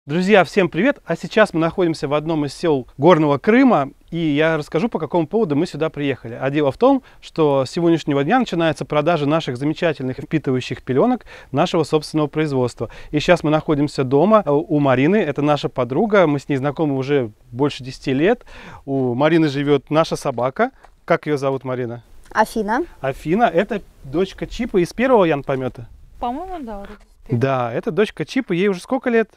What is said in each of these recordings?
Друзья, всем привет! А сейчас мы находимся в одном из сел Горного Крыма, и я расскажу, по какому поводу мы сюда приехали. А дело в том, что с сегодняшнего дня начинается продажа наших замечательных впитывающих пеленок нашего собственного производства. И сейчас мы находимся дома у Марины, это наша подруга, мы с ней знакомы уже больше 10 лет. У Марины живет наша собака. Как ее зовут, Марина? Афина. Афина, это дочка Чипа из первого янпомета? По-моему, да. Да, это дочка Чипа, ей уже сколько лет?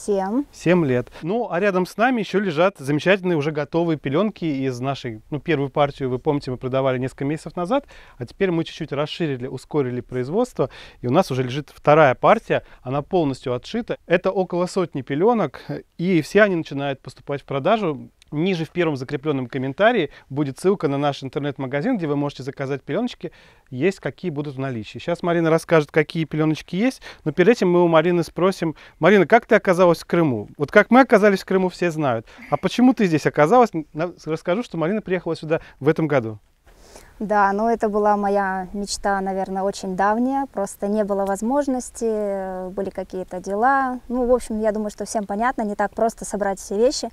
7 лет. Ну, а рядом с нами еще лежат замечательные уже готовые пеленки из нашей, первую партию, вы помните, мы продавали несколько месяцев назад, а теперь мы чуть-чуть расширили, ускорили производство, и у нас уже лежит вторая партия, она полностью отшита. Это около 100 пеленок, и все они начинают поступать в продажу. Ниже в первом закрепленном комментарии будет ссылка на наш интернет-магазин, где вы можете заказать пеленочки, есть какие будут в наличии. Сейчас Марина расскажет, какие пеленочки есть, но перед этим мы у Марины спросим: Марина, как ты оказалась в Крыму? Вот как мы оказались в Крыму, все знают. А почему ты здесь оказалась? Расскажу, что Марина приехала сюда в этом году. Да, но это была моя мечта, наверное, очень давняя. Просто не было возможности, были какие-то дела. Ну, в общем, я думаю, что всем понятно, не так просто собрать все вещи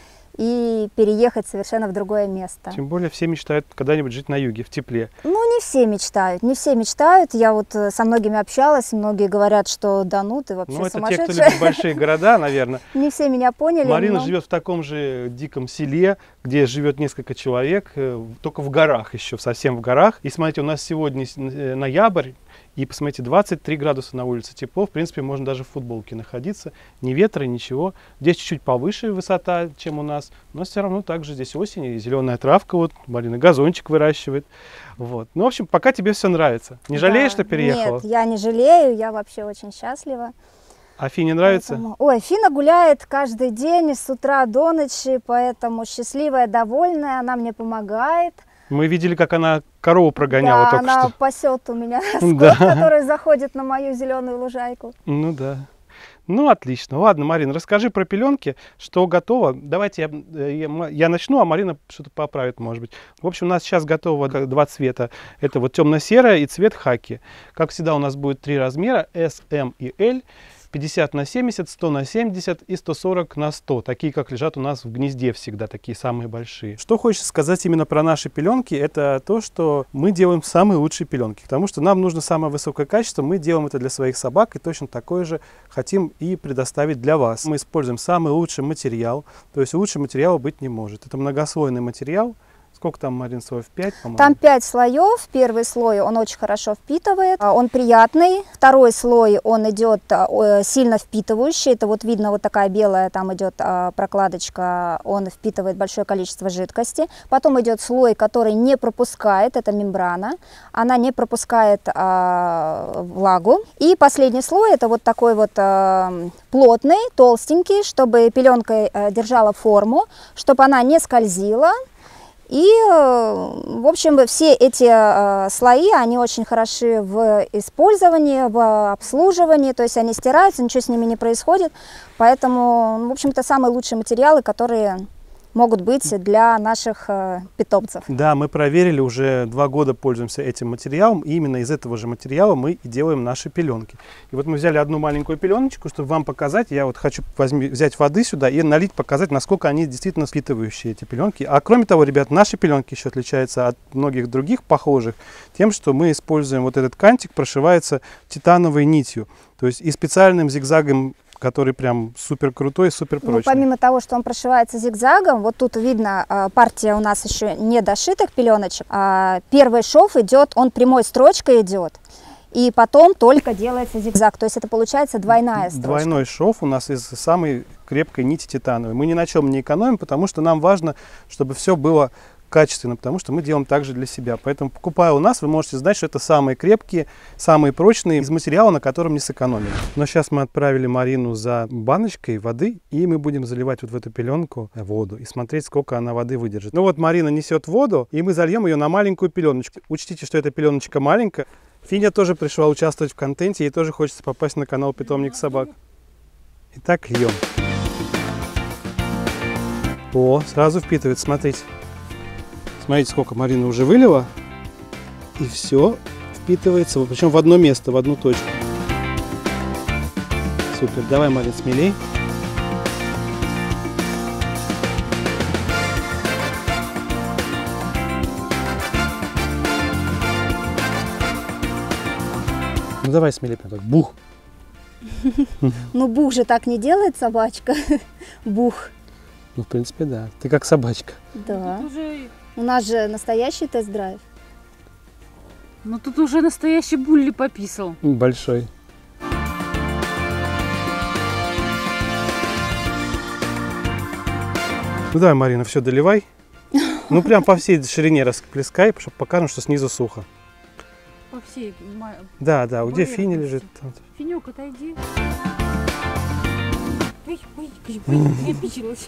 и переехать совершенно в другое место. Тем более все мечтают когда-нибудь жить на юге, в тепле. Ну, не все мечтают, не все мечтают. Я вот со многими общалась, многие говорят, что да ну, ты вообще сумасшедшая. Ну, это те, кто любит большие города, наверное. Не все меня поняли. Марина живет в таком же диком селе, где живет несколько человек, только в горах еще, совсем в горах. И смотрите, у нас сегодня ноябрь, и посмотрите, 23 градуса на улице тепло, в принципе, можно даже в футболке находиться, ни ветра, ничего. Здесь чуть-чуть повыше высота, чем у нас, но все равно также здесь осень, и зеленая травка, вот, Марина газончик выращивает. Вот. Ну, в общем, пока тебе все нравится. Не жалеешь, что переехала? Нет, я не жалею, я вообще очень счастлива. А Фине нравится? Поэтому... Ой, Фина гуляет каждый день с утра до ночи, поэтому счастливая, довольная, она мне помогает. Мы видели, как она корову прогоняла, да, только что. Она пасет у меня скот, который заходит на мою зеленую лужайку. Ну да. Ну, отлично. Ладно, Марина, расскажи про пеленки, что готово. Давайте я начну, а Марина что-то поправит, может быть. В общем, у нас сейчас готово два цвета. Это вот темно-серая и цвет хаки. Как всегда, у нас будет 3 размера: S, M и L. 50 на 70, 100 на 70 и 140 на 100. Такие, как лежат у нас в гнезде всегда, такие самые большие. Что хочется сказать именно про наши пеленки, это то, что мы делаем самые лучшие пеленки. Потому что нам нужно самое высокое качество, мы делаем это для своих собак, и точно такое же хотим и предоставить для вас. Мы используем самый лучший материал, то есть лучше материала быть не может. Это многослойный материал. Сколько там, Марин, слоев? 5, по-моему? Там 5 слоев. Первый слой, он очень хорошо впитывает, он приятный. Второй слой, он идет сильно впитывающий. Это вот видно, вот такая белая, там идет прокладочка, он впитывает большое количество жидкости. Потом идет слой, который не пропускает, это мембрана, она не пропускает влагу. И последний слой, это вот такой вот плотный, толстенький, чтобы пеленка держала форму, чтобы она не скользила. И, в общем, все эти слои, они очень хороши в использовании, в обслуживании, то есть они стираются, ничего с ними не происходит. Поэтому, в общем-то, самые лучшие материалы, которые могут быть для наших питомцев. Да, мы проверили, уже 2 года пользуемся этим материалом, и именно из этого же материала мы и делаем наши пеленки. И вот мы взяли одну маленькую пеленочку, чтобы вам показать. Я вот хочу взять воды сюда и налить, показать, насколько они действительно впитывающие, эти пеленки. А кроме того, ребят, наши пеленки еще отличаются от многих других похожих тем, что мы используем вот этот кантик, прошивается титановой нитью, то есть и специальным зигзагом, который прям супер крутой, супер прочный. Ну, помимо того, что он прошивается зигзагом, вот тут видно, партия у нас еще не дошитых пеленочек. Первый шов идет, он прямой строчкой идет, и потом только делается зигзаг. То есть это получается двойная строчка. Двойной шов у нас из самой крепкой нити титановой. Мы ни на чем не экономим, потому что нам важно, чтобы все было качественно, потому что мы делаем также для себя. Поэтому, покупая у нас, вы можете знать, что это самые крепкие, самые прочные из материала, на котором не сэкономили. Но сейчас мы отправили Марину за баночкой воды, и мы будем заливать вот в эту пеленку воду и смотреть, сколько она воды выдержит. Ну вот Марина несет воду, и мы зальем ее на маленькую пеленочку. Учтите, что эта пеленочка маленькая. Финя тоже пришла участвовать в контенте, ей тоже хочется попасть на канал Питомник Собак. Итак, льем. О, сразу впитывает, смотрите. Смотрите, сколько Марина уже вылила, и все впитывается, причем в одно место, в одну точку. Супер, давай, Марин, смелей. Ну давай смелее, прям так, бух. Ну, бух же так не делает собачка. Бух. Ну, в принципе, да. Ты как собачка. Да. Тут уже, У нас же настоящий тест-драйв. ну тут уже настоящий Булли пописал. Большой. Ну давай, Марина, все, доливай. Ну прям по всей ширине расплескай, чтобы покажем, что снизу сухо. По всей. Да, да, где Поверхности. фини лежит? Там. Финек, отойди. Ой, я пичилась.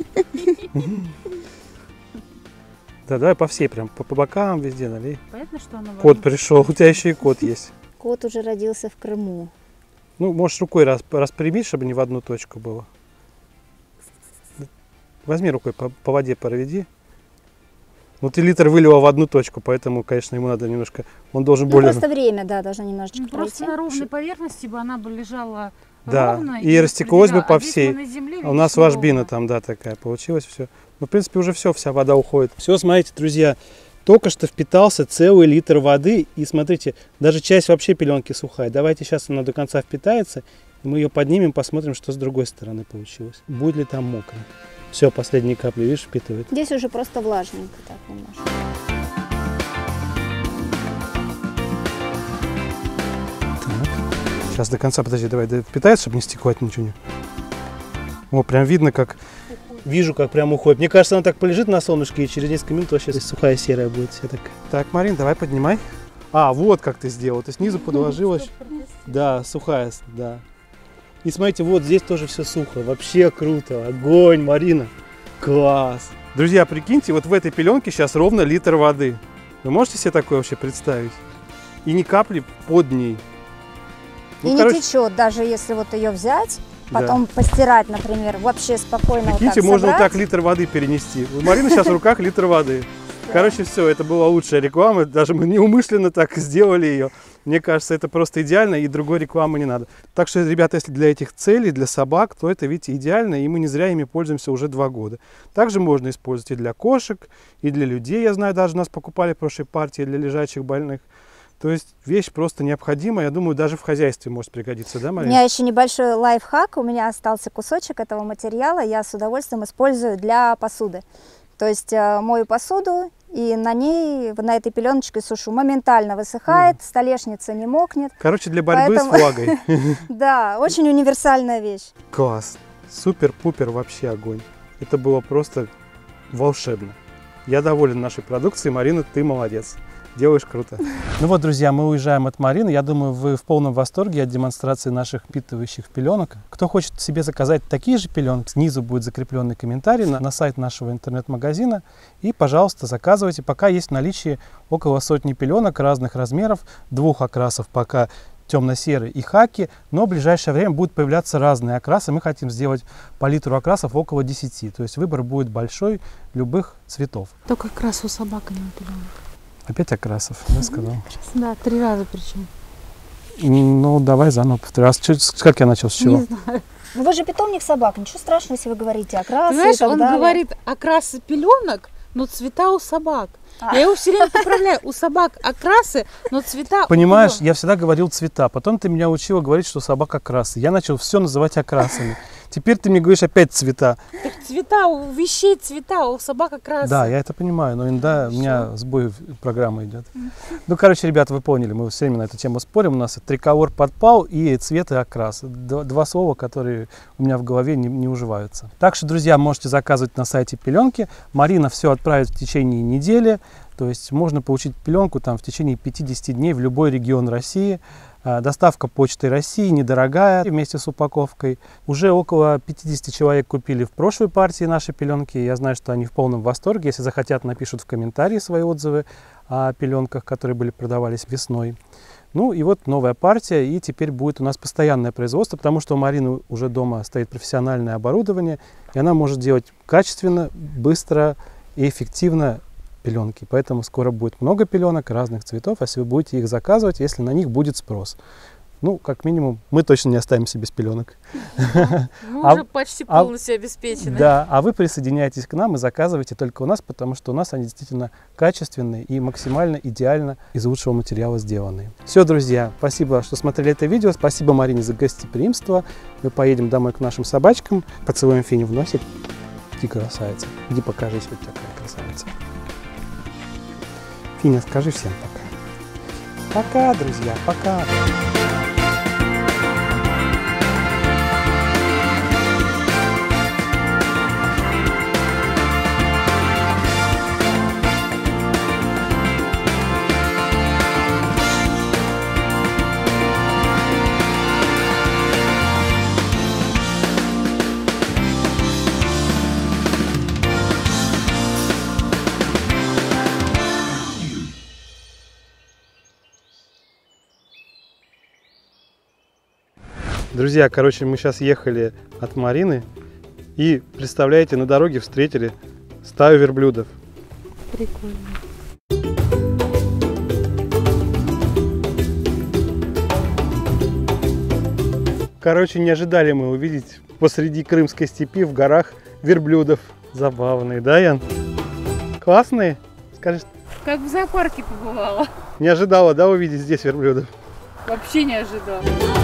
Да, давай по всей, прям по бокам везде налей. Понятно, что она Кот пришел, у тебя еще и кот есть. Кот уже родился в Крыму. Ну, можешь рукой распрямить, чтобы не в одну точку было. Возьми рукой, по воде проведи. Ну, ты литр вылила в одну точку, поэтому, конечно, ему надо немножко... Он должен Ну, более... просто время, да, должно немножечко Просто пройти. на ровной поверхности бы она бы лежала Да, ровно. и растеклось бы по а здесь всей. мы на земле, А у нас видишь, ложбина неровно. там, да, такая получилась все. Ну, в принципе, уже все, вся вода уходит. Все, смотрите, друзья, только что впитался целый литр воды. И смотрите, даже часть вообще пеленки сухая. Давайте сейчас она до конца впитается. И мы ее поднимем, посмотрим, что с другой стороны получилось. Будет ли там мокро. Все, последние капли, видишь, впитывает. Здесь уже просто влажненько так немножко. Сейчас до конца, подожди, давай, впитается, чтобы не стекло ничего не... О, прям видно, как... Вижу, как прям уходит. Мне кажется, она так полежит на солнышке, и через несколько минут вообще сухая серая будет вся такая. Так, Марин, давай поднимай. А, вот как ты сделал. Ты снизу подложилась. Да, сухая, да. И смотрите, вот здесь тоже все сухо. Вообще круто. Огонь, Марина. Класс. Друзья, прикиньте, вот в этой пеленке сейчас ровно литр воды. Вы можете себе такое вообще представить? И ни капли под ней. И не течет, даже если вот ее взять, потом постирать, например, вообще спокойно. Прикиньте, вот так можно вот собрать. так литр воды перенести. У Марины сейчас в руках литр воды. Короче, все, это была лучшая реклама. Даже мы неумышленно так сделали ее. Мне кажется, это просто идеально, и другой рекламы не надо. Так что, ребята, если для этих целей, для собак, то это, видите, идеально, и мы не зря ими пользуемся уже 2 года. Также можно использовать и для кошек, и для людей. Я знаю, даже нас покупали в прошлой партии для лежачих больных. То есть вещь просто необходимая. Я думаю, даже в хозяйстве может пригодиться, да, У Марина? меня еще небольшой лайфхак. У меня остался кусочек этого материала. Я с удовольствием использую для посуды. То есть мою посуду и на ней, на этой пеленочке сушу. Моментально высыхает, столешница не мокнет. Короче, для борьбы с влагой. Да, очень универсальная вещь. Класс. Супер-пупер, вообще огонь. Это было просто волшебно. Я доволен нашей продукцией. Марина, ты молодец. Делаешь круто. Ну вот, друзья, мы уезжаем от Марины. Я думаю, вы в полном восторге от демонстрации наших впитывающих пеленок. Кто хочет себе заказать такие же пеленки, снизу будет закрепленный комментарий на сайт нашего интернет-магазина. И, пожалуйста, заказывайте. Пока есть в наличии около 100 пеленок разных размеров, 2 окрасов пока темно-серый и хаки, но в ближайшее время будут появляться разные окрасы. Мы хотим сделать по литру окрасов около 10. То есть выбор будет большой, любых цветов. Только как раз у собак не пеленок. Опять окрасов, я сказал. Да, 3 раза причем. Ну, давай заново повторю. Как я начал, с чего? Не знаю. Ну, вы же питомник собак. Ничего страшного, если вы говорите окрасы Понимаешь, и так он далее. говорит окрасы пеленок, но цвета у собак. Я его все время поправляю. У собак окрасы, но цвета Понимаешь, у я всегда говорил цвета. Потом ты меня учила говорить, что собак окрасы. Я начал все называть окрасами. Теперь ты мне говоришь опять цвета. Так цвета, у вещей цвета, у собак окрасы. Да, я это понимаю, но иногда у меня сбой программы идет. Ну, короче, ребята, вы поняли, мы все время на эту тему спорим. У нас триколор подпал и цвет и окрас. 2 слова, которые у меня в голове не уживаются. Так что, друзья, можете заказывать на сайте пеленки. Марина все отправит в течение недели. То есть можно получить пеленку там в течение 50 дней в любой регион России. Доставка почтой России недорогая вместе с упаковкой. Уже около 50 человек купили в прошлой партии наши пеленки. Я знаю, что они в полном восторге. Если захотят, напишут в комментарии свои отзывы о пеленках, которые продавались весной. Ну и вот новая партия, и теперь будет у нас постоянное производство, потому что у Марины уже дома стоит профессиональное оборудование, и она может делать качественно, быстро и эффективно пеленки. Поэтому скоро будет много пеленок разных цветов, если вы будете их заказывать, если на них будет спрос. Ну, как минимум, мы точно не останемся без пеленок. Мы уже почти полностью обеспечены. Да, а вы присоединяйтесь к нам и заказывайте только у нас, потому что у нас они действительно качественные и максимально идеально из лучшего материала сделанные. Все, друзья, спасибо, что смотрели это видео. Спасибо Марине за гостеприимство. Мы поедем домой к нашим собачкам, поцелуем Финю в носик. Иди, красавица. Иди покажись, вот такая красавица. Финя, скажи всем пока. Пока, друзья, пока. Друзья, короче, мы сейчас ехали от Марины и, представляете, на дороге встретили стаю верблюдов. Прикольно. Короче, не ожидали мы увидеть посреди Крымской степи в горах верблюдов. Забавные, да, Ян? Классные? Скажешь, Как в зоопарке побывала. не ожидала, да, увидеть здесь верблюдов? Вообще не ожидала.